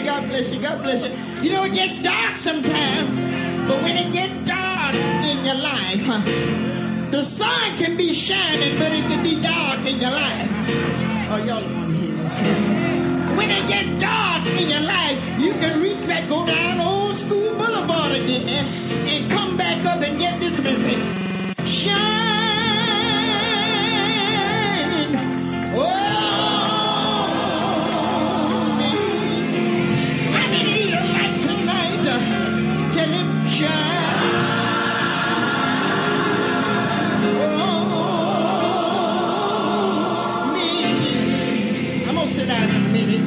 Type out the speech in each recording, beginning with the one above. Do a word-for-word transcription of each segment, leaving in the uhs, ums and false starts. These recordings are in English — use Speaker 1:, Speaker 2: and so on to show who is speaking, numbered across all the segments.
Speaker 1: God bless you. God bless you. You know, it gets dark sometimes, but when it gets dark in your life, huh, the sun can be shining, but it can be dark in your life. Oh, y'all don't want to hear this. When it gets dark in your life, you can reach back, go down Old School Boulevard again, and come back up and get this message. Shine. Oh, I need a light tonight. Tell him shine. Oh, me. I'm gonna sit down in a minute.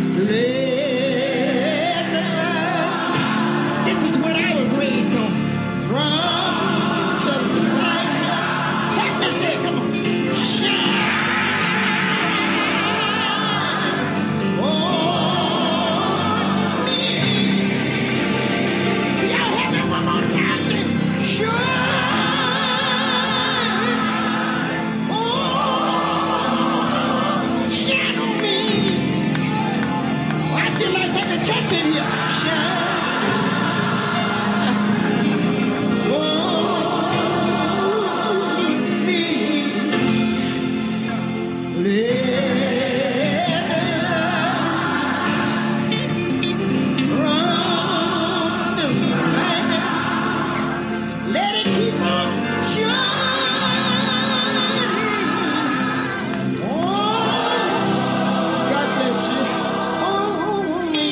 Speaker 1: Let the light. This is what I was raised on. From the light. Help me say, come on. Shine. Oh, me. Y'all help me one more time. Shine. Oh, shine on me. Oh, I feel like having a church in here. Shine. Oh, me. Let the light run the light. Let it keep on shining. Oh, God bless you. Oh, me.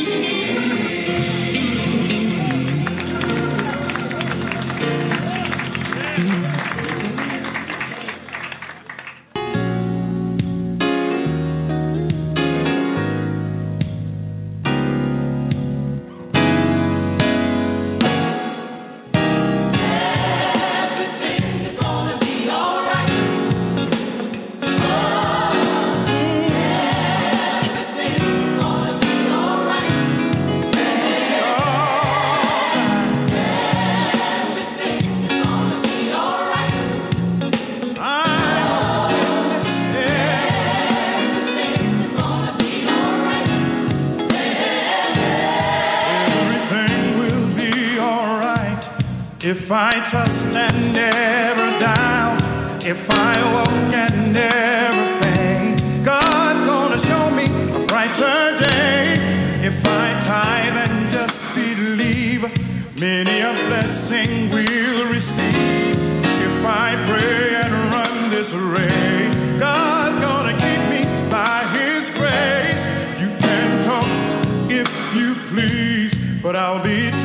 Speaker 2: Everything will be alright if I trust and never doubt. If I walk and never faint, God's gonna show me a brighter day. If I tithe and just believe, many a blessing we'll receive. If I pray and run this race, God's gonna keep me by His grace. You can talk if you please, but I'll be